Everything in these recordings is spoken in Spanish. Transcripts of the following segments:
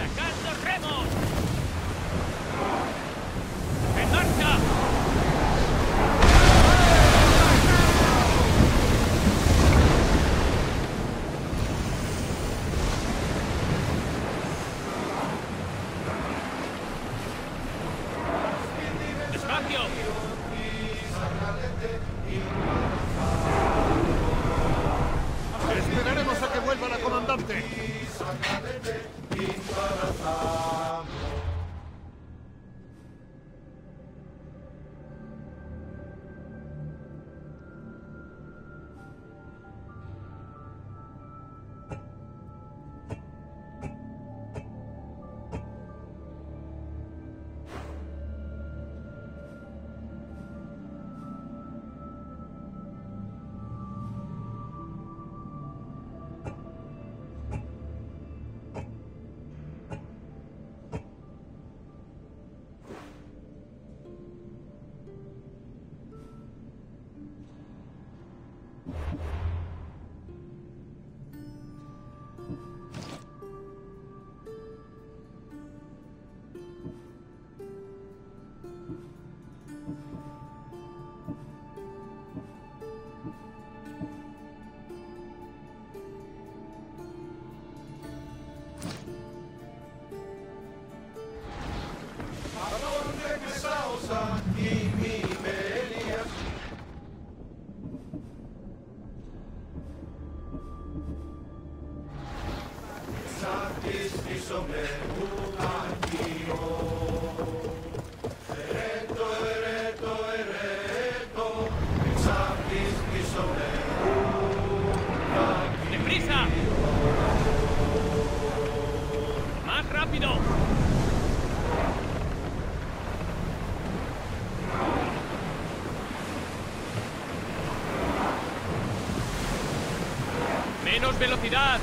¡Sacad los remos! ¡En marcha! ¡Despacio! Esperaremos a que vuelva la comandante. ¡Deprisa! ¡Más rápido! ¡Menos velocidad!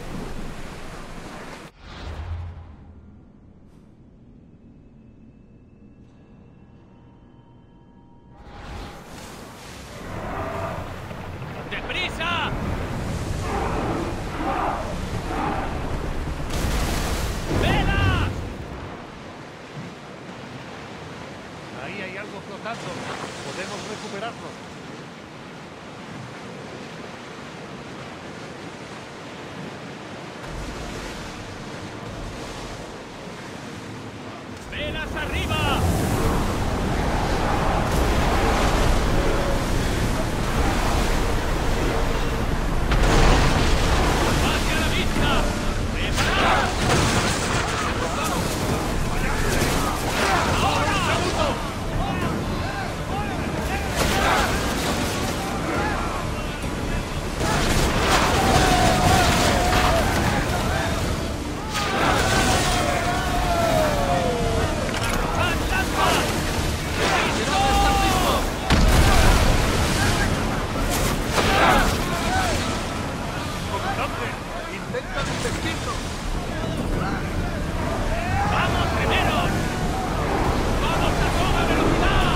¡Deprisa! ¡Vela! Ahí hay algo flotando. Podemos recuperarlo. ¡Velas arriba! ¡Hacia la vista! ¡Preparad! ¡Ahora! ¡Comandante! ¡Intentan investirnos! ¡Vamos primero! ¡Vamos a toda velocidad!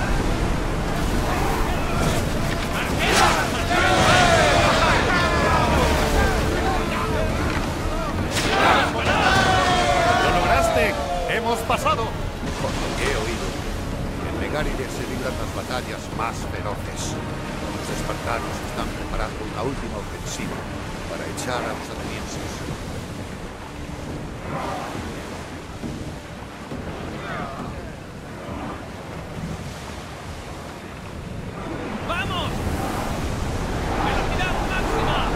¡Lo lograste! ¡Hemos pasado! Por lo que he oído, en Megáride se libran las batallas más feroces. Los espartanos están preparando una última ofensiva para echar a los atenienses. ¡Vamos! ¡Velocidad máxima!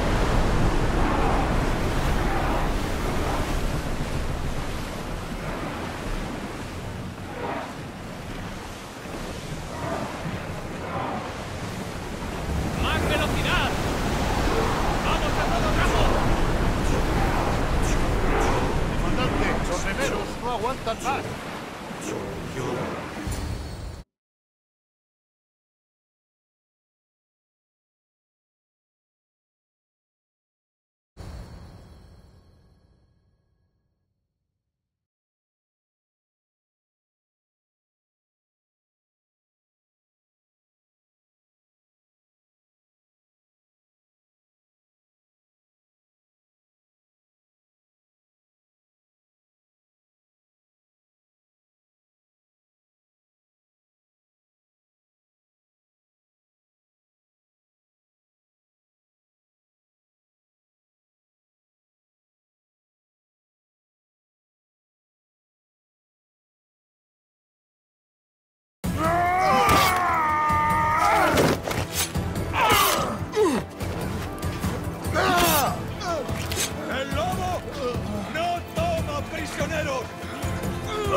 ¡Más velocidad! ¡Vamos a todo trapo! Comandante, los remeros no aguantan más.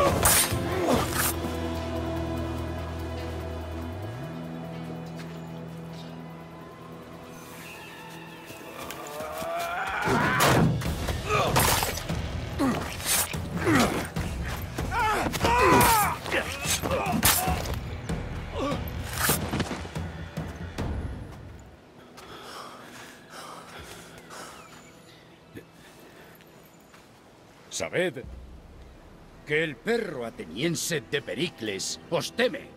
Sabed que el perro ateniense de Pericles os teme.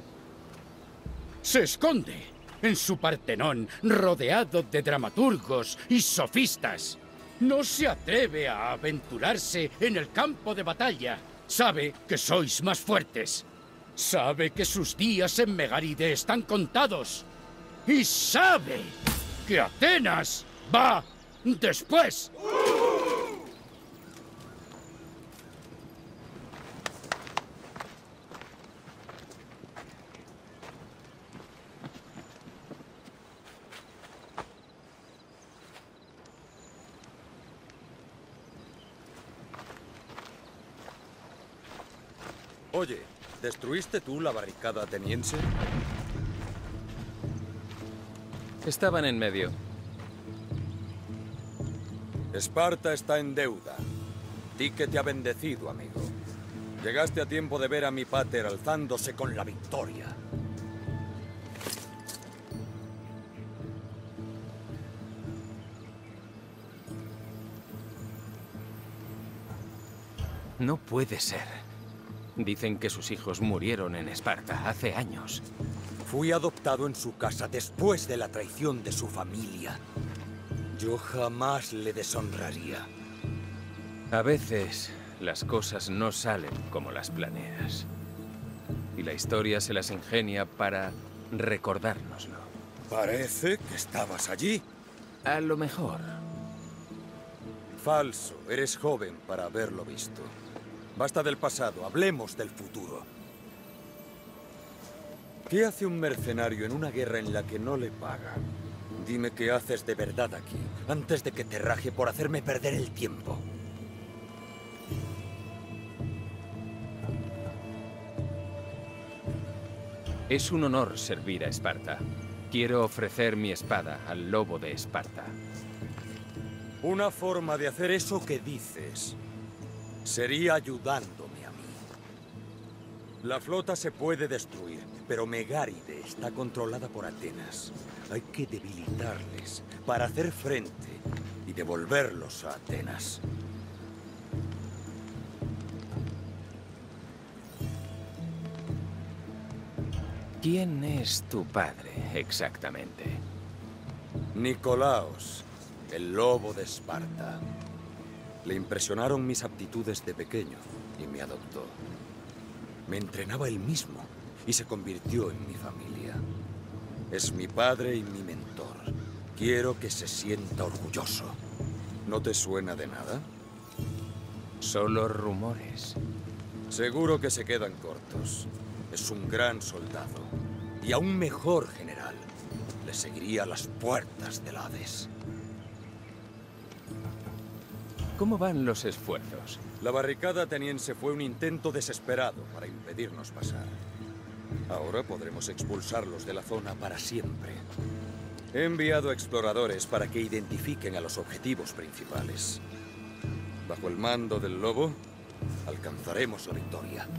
Se esconde en su Partenón, rodeado de dramaturgos y sofistas. No se atreve a aventurarse en el campo de batalla. Sabe que sois más fuertes. Sabe que sus días en Megáride están contados. Y sabe que Atenas va después. Oye, ¿destruiste tú la barricada ateniense? Estaban en medio. Esparta está en deuda. Di que te ha bendecido, amigo. Llegaste a tiempo de ver a mi pater alzándose con la victoria. No puede ser. Dicen que sus hijos murieron en Esparta hace años. Fui adoptado en su casa después de la traición de su familia. Yo jamás le deshonraría. A veces, las cosas no salen como las planeas. Y la historia se las ingenia para recordárnoslo. Parece que estabas allí. A lo mejor. Falso, eres joven para haberlo visto. Basta del pasado, hablemos del futuro. ¿Qué hace un mercenario en una guerra en la que no le pagan? Dime qué haces de verdad aquí, antes de que te raje por hacerme perder el tiempo. Es un honor servir a Esparta. Quiero ofrecer mi espada al lobo de Esparta. Una forma de hacer eso que dices sería ayudándome a mí. La flota se puede destruir, pero Megáride está controlada por Atenas. Hay que debilitarles para hacer frente y devolverlos a Atenas. ¿Quién es tu padre, exactamente? Nicolaos, el lobo de Esparta. Le impresionaron mis aptitudes de pequeño y me adoptó. Me entrenaba él mismo y se convirtió en mi familia. Es mi padre y mi mentor. Quiero que se sienta orgulloso. ¿No te suena de nada? Solo rumores. Seguro que se quedan cortos. Es un gran soldado y aún mejor general. Le seguiría a las puertas del Hades. ¿Cómo van los esfuerzos? La barricada ateniense fue un intento desesperado para impedirnos pasar. Ahora podremos expulsarlos de la zona para siempre. He enviado exploradores para que identifiquen a los objetivos principales. Bajo el mando del lobo, alcanzaremos la victoria.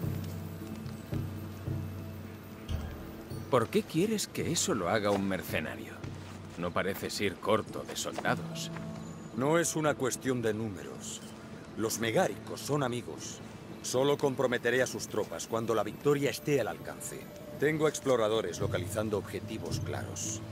¿Por qué quieres que eso lo haga un mercenario? No pareces ir corto de soldados. No es una cuestión de números. Los megáricos son amigos. Solo comprometeré a sus tropas cuando la victoria esté al alcance. Tengo exploradores localizando objetivos claros.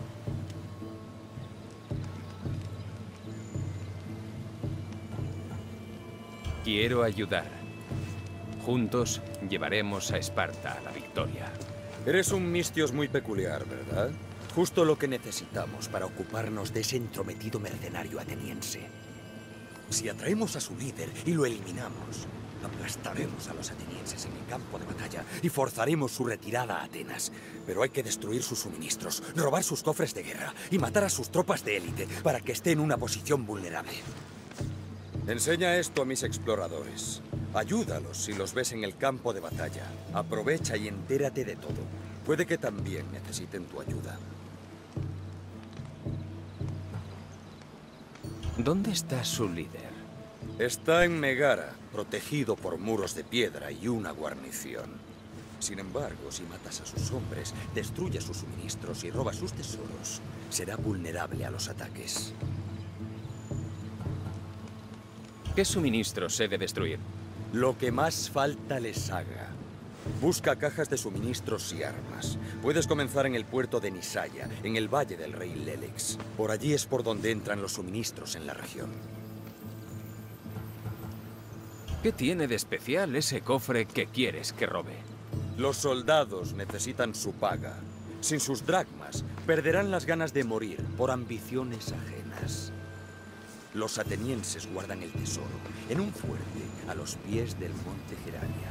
Quiero ayudar. Juntos llevaremos a Esparta a la victoria. Eres un Mistios muy peculiar, ¿verdad? Justo lo que necesitamos para ocuparnos de ese entrometido mercenario ateniense. Si atraemos a su líder y lo eliminamos, aplastaremos a los atenienses en el campo de batalla y forzaremos su retirada a Atenas. Pero hay que destruir sus suministros, robar sus cofres de guerra y matar a sus tropas de élite para que esté en una posición vulnerable. Enseña esto a mis exploradores. Ayúdalos si los ves en el campo de batalla. Aprovecha y entérate de todo. Puede que también necesiten tu ayuda. ¿Dónde está su líder? Está en Megara, protegido por muros de piedra y una guarnición. Sin embargo, si matas a sus hombres, destruyes sus suministros y robas sus tesoros, será vulnerable a los ataques. ¿Qué suministros he de destruir? Lo que más falta les haga. Busca cajas de suministros y armas. Puedes comenzar en el puerto de Nisaya, en el valle del rey Lelex. Por allí es por donde entran los suministros en la región. ¿Qué tiene de especial ese cofre que quieres que robe? Los soldados necesitan su paga. Sin sus dracmas, perderán las ganas de morir por ambiciones ajenas. Los atenienses guardan el tesoro en un fuerte a los pies del monte Gerania.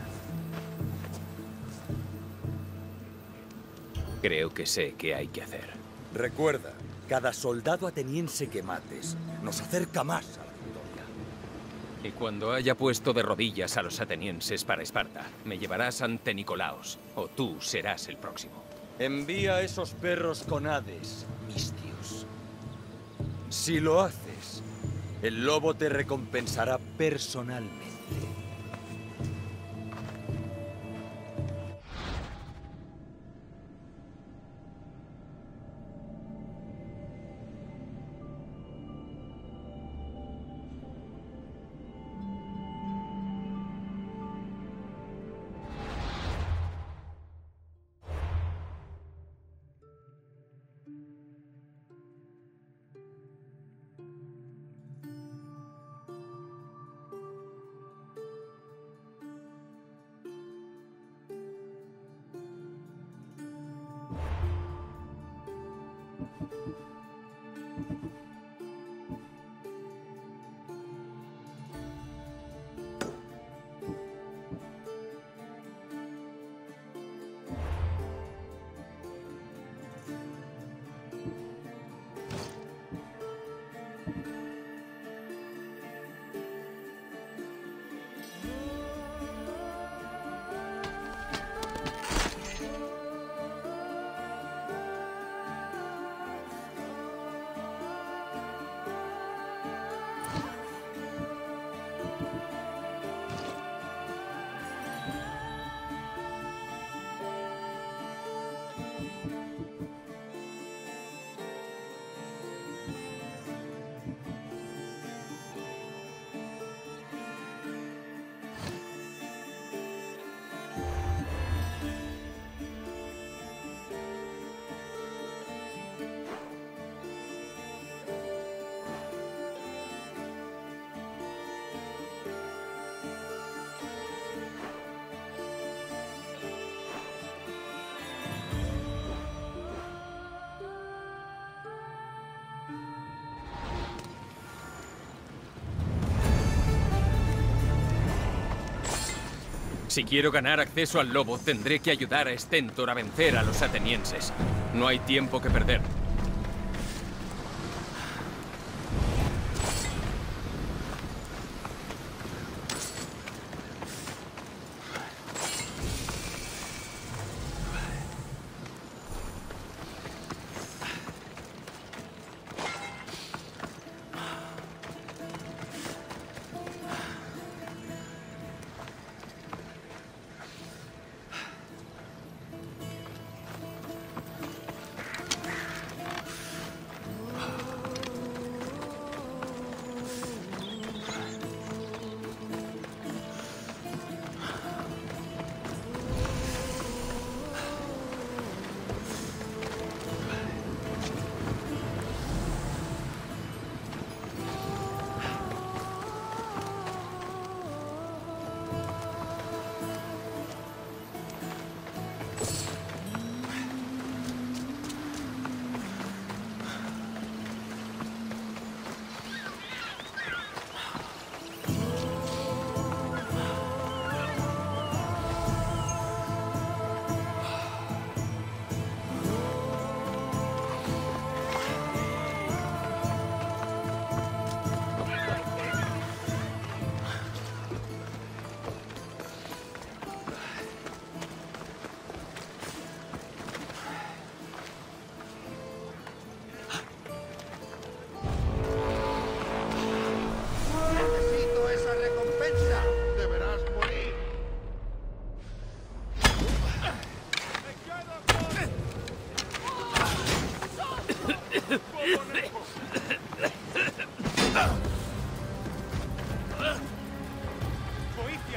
Creo que sé qué hay que hacer. Recuerda, cada soldado ateniense que mates nos acerca más a la victoria. Y cuando haya puesto de rodillas a los atenienses para Esparta, me llevarás ante Nicolaos, o tú serás el próximo. Envía a esos perros con Hades, Mistios. Si lo haces, el lobo te recompensará personalmente. Si quiero ganar acceso al lobo, tendré que ayudar a Stentor a vencer a los atenienses. No hay tiempo que perder.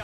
amiga.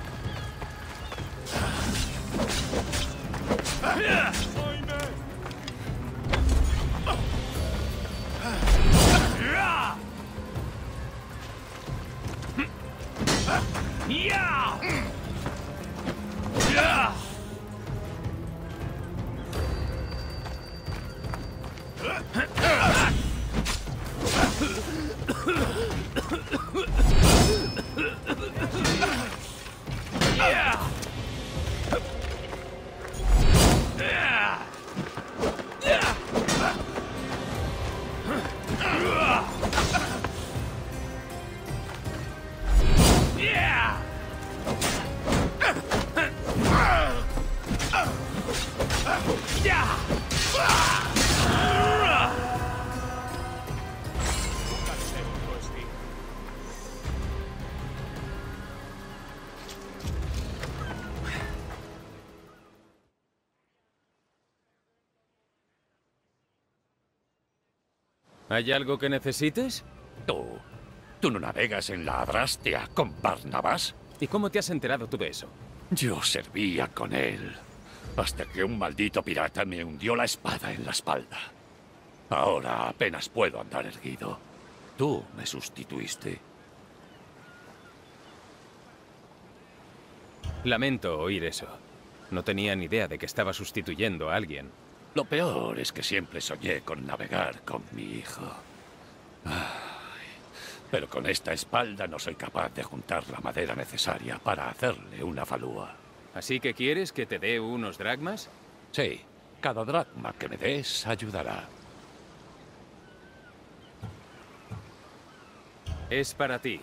¿Hay algo que necesites? ¿Tú no navegas en la Adrastea con Barnabas? ¿Y cómo te has enterado tú de eso? Yo servía con él, hasta que un maldito pirata me hundió la espada en la espalda. Ahora apenas puedo andar erguido. Tú me sustituiste. Lamento oír eso. No tenía ni idea de que estaba sustituyendo a alguien. Lo peor es que siempre soñé con navegar con mi hijo. Ay, pero con esta espalda no soy capaz de juntar la madera necesaria para hacerle una falúa. ¿Así que quieres que te dé unos dracmas? Sí, cada dracma que me des ayudará. Es para ti.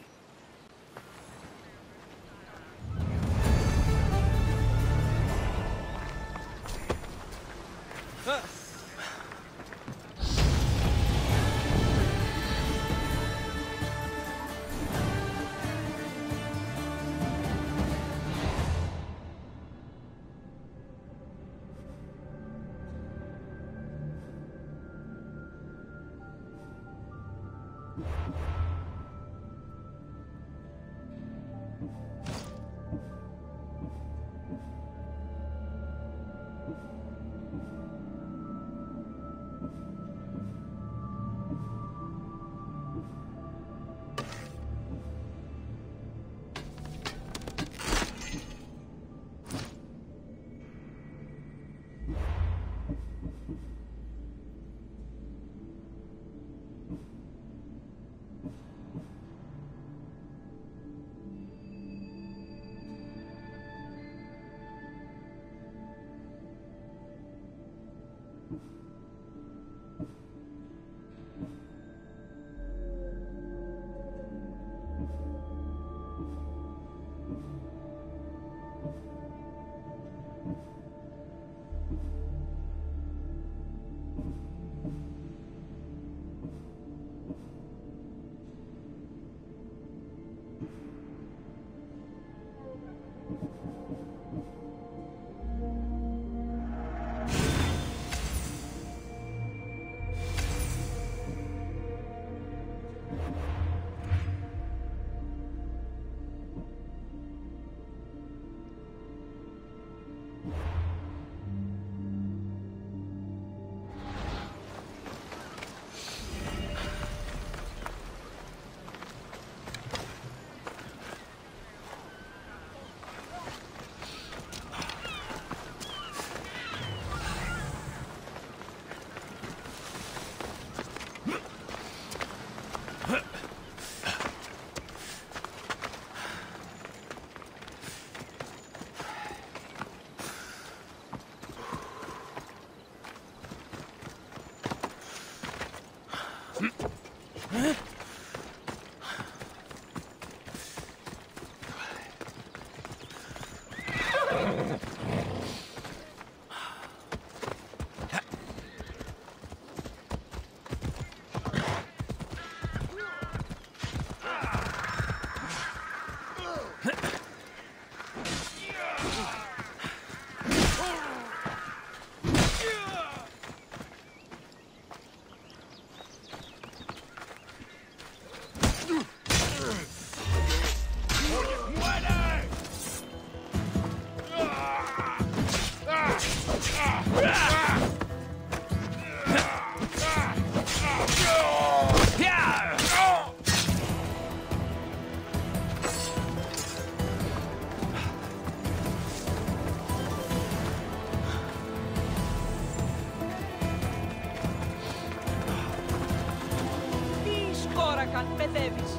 me debes.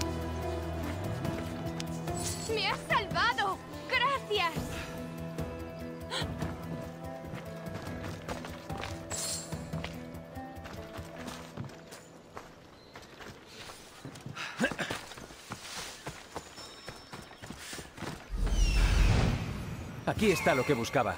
¡Me has salvado! ¡Gracias! Aquí está lo que buscaba.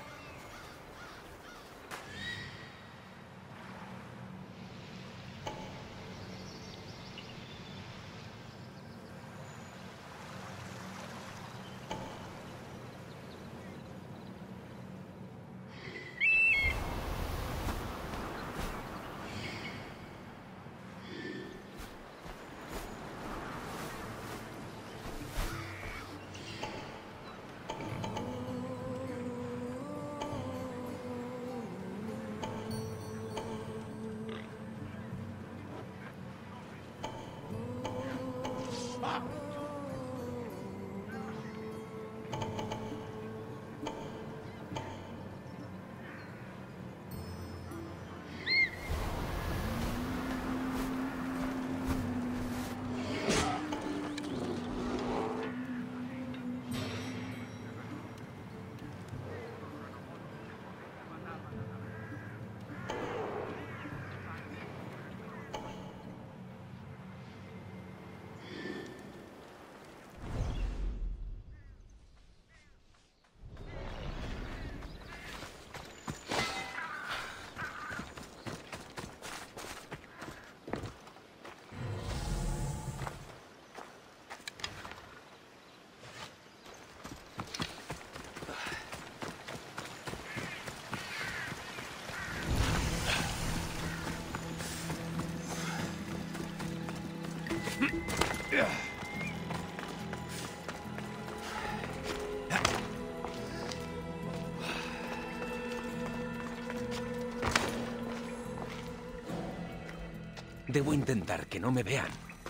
Debo intentar que no me vean.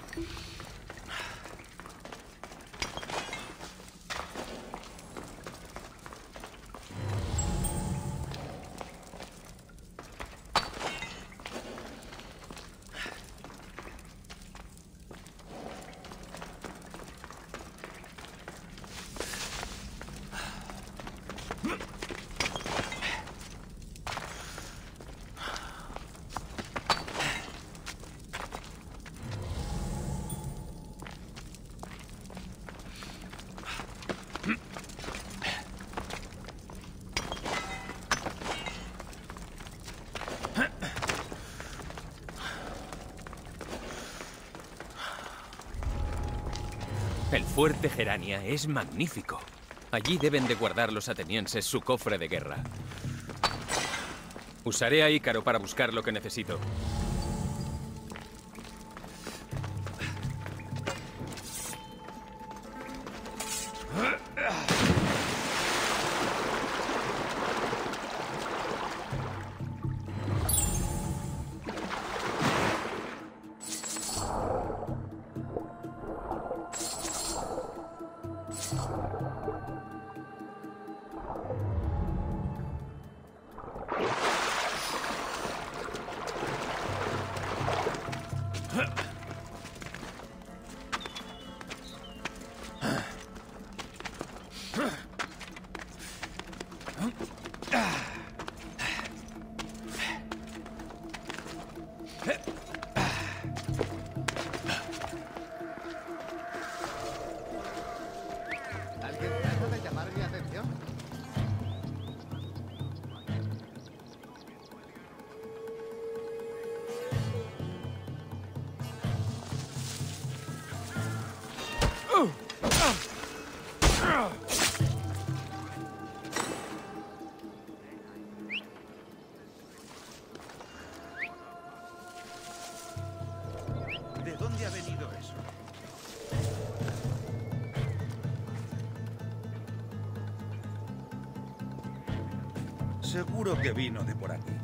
El fuerte Gerania es magnífico. Allí deben de guardar los atenienses su cofre de guerra. Usaré a Ícaro para buscar lo que necesito. ¿Alguien trata de llamar mi atención? ¿De dónde ha venido eso? Seguro que vino de por aquí.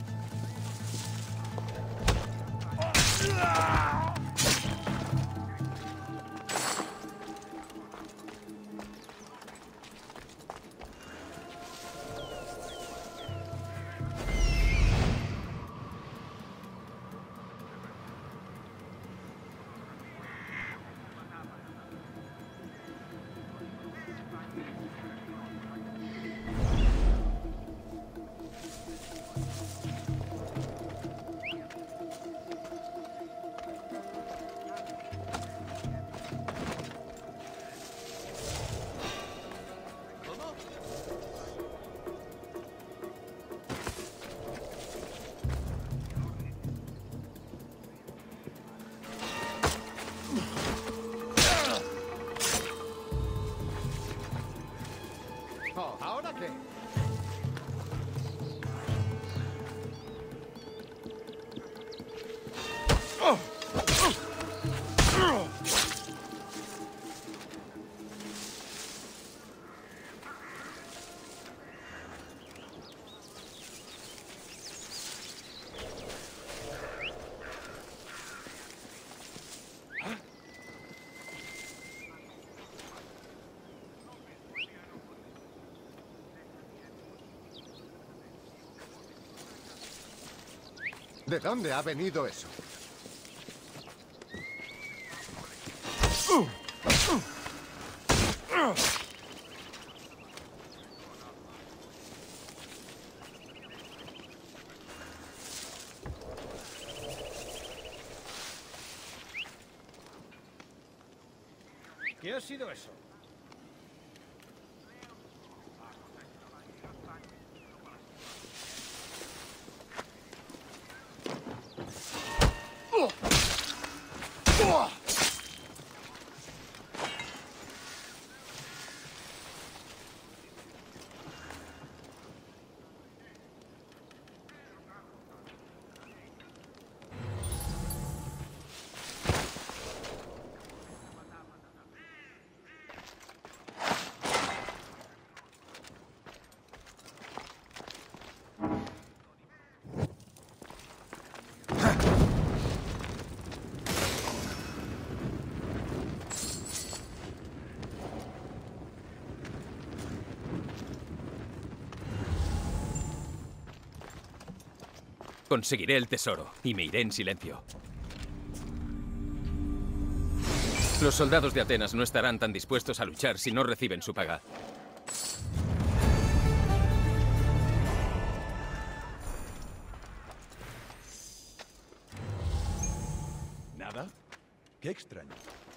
Oh, ¿ahora qué? ¿De dónde ha venido eso? ¿Qué ha sido eso? Conseguiré el tesoro y me iré en silencio. Los soldados de Atenas no estarán tan dispuestos a luchar si no reciben su paga. ¿Nada? Qué extraño.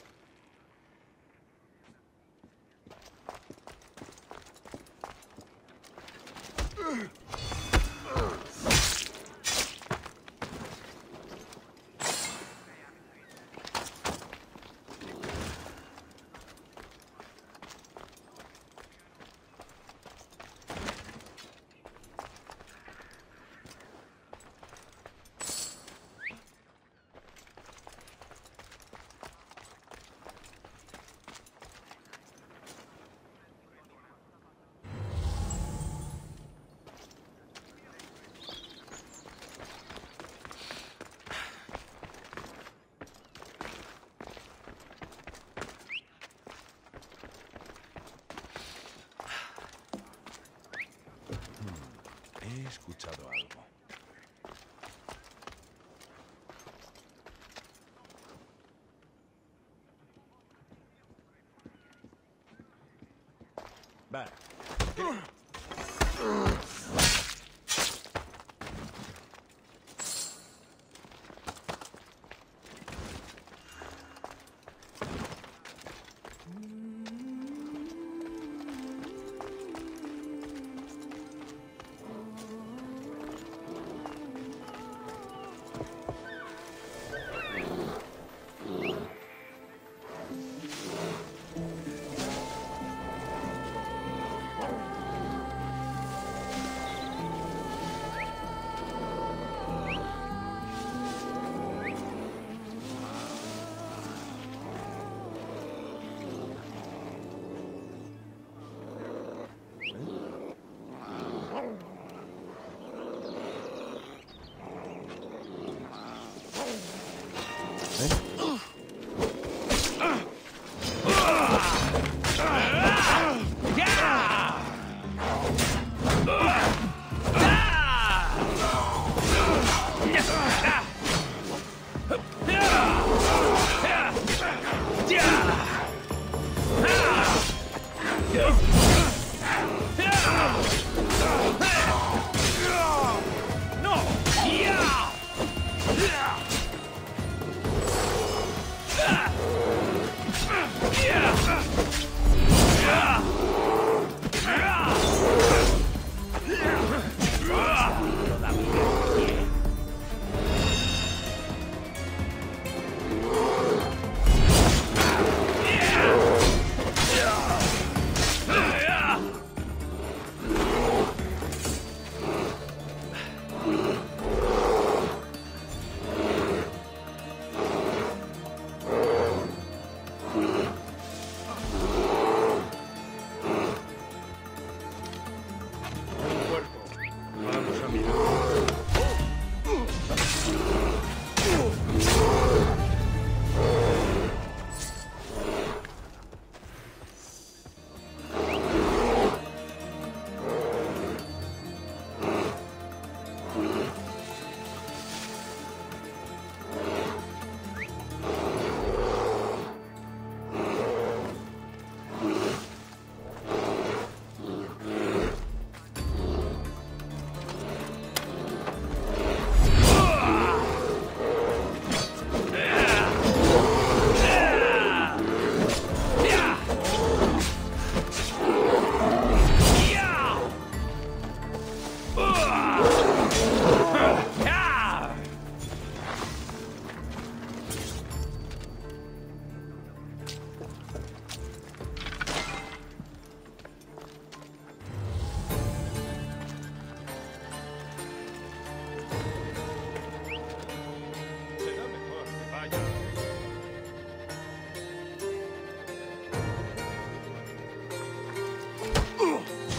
He escuchado algo. Va.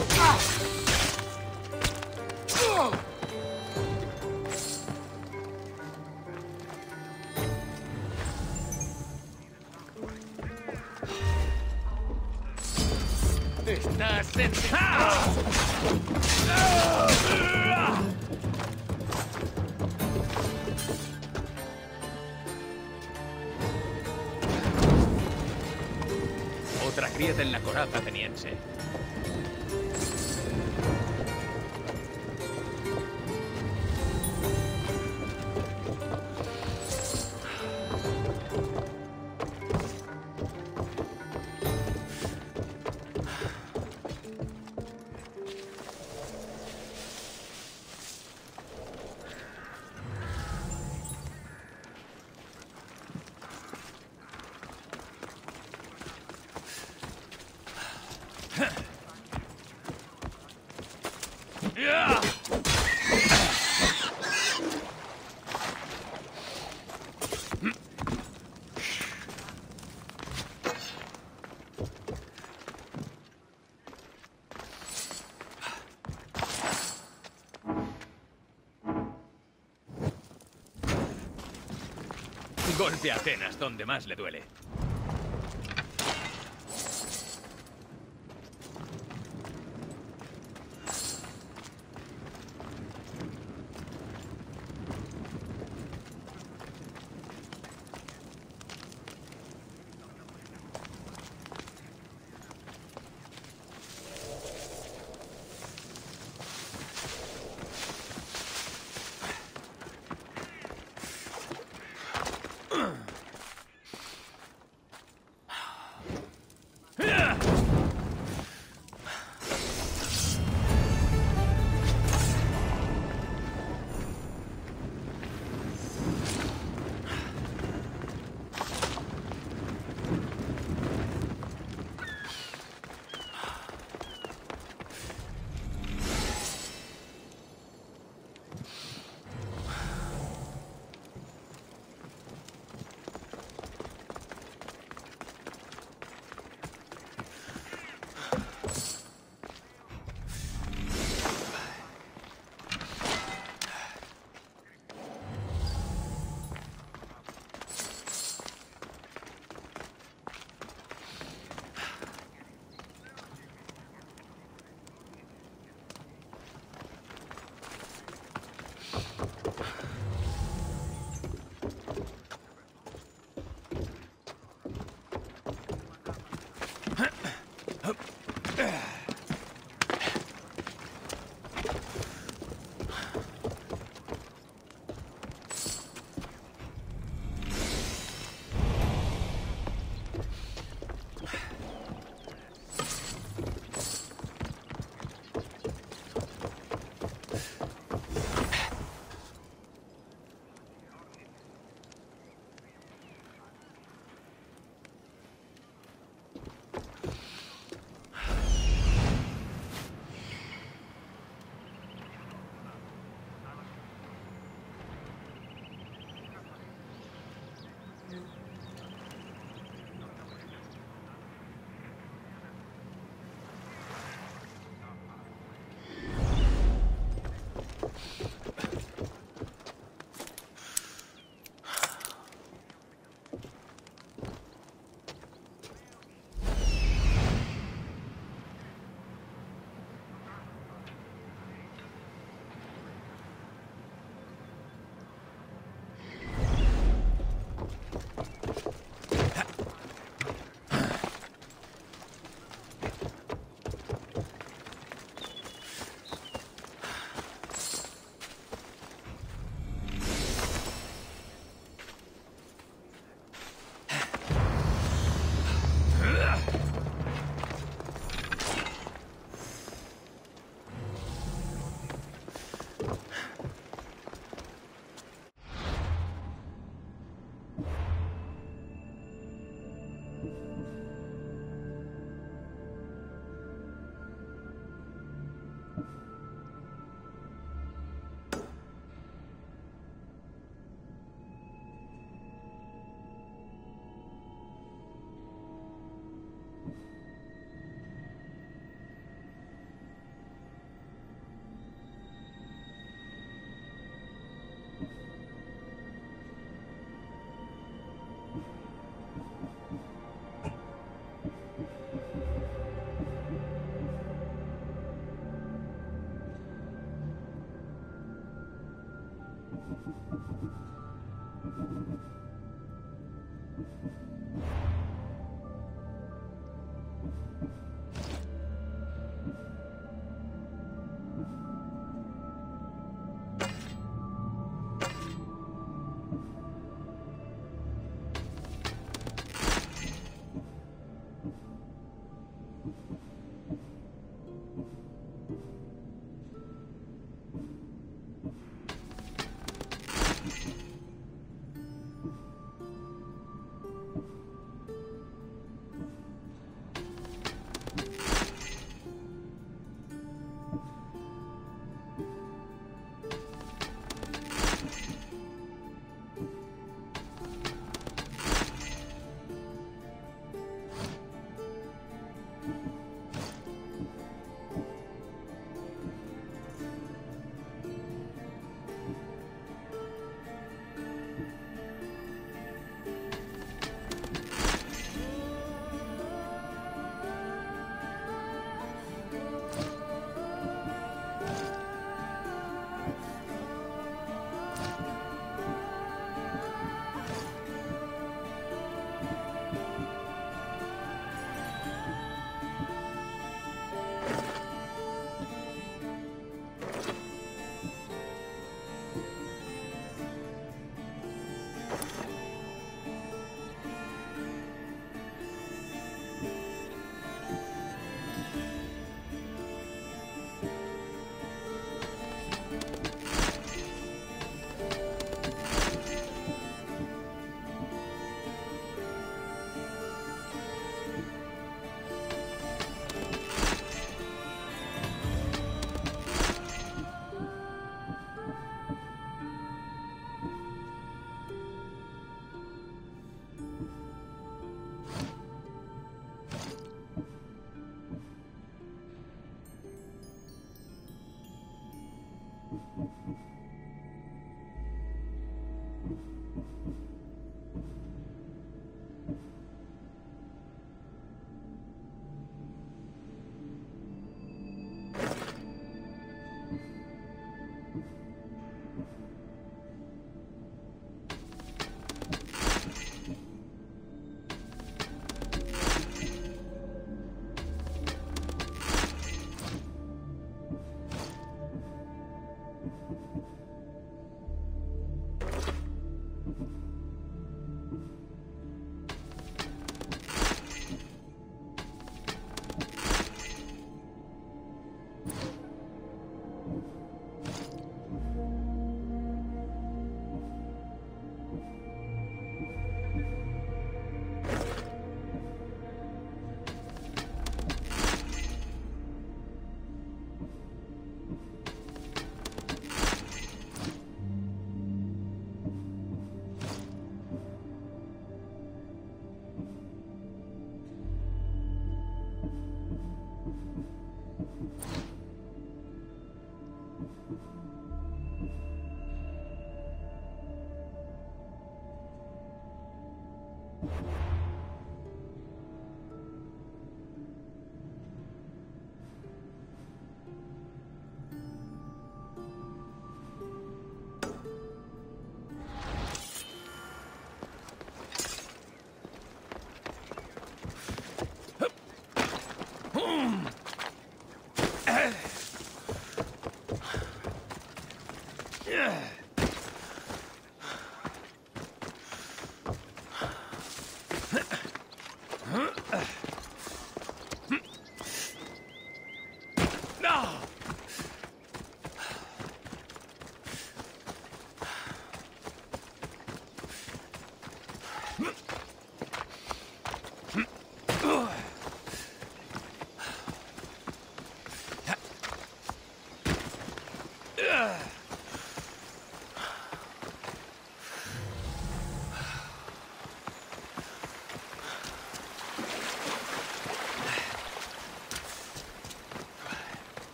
¡Estás en... Otra grieta en la coraza ateniense. Golpe a Atenas donde más le duele.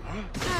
¡Ah!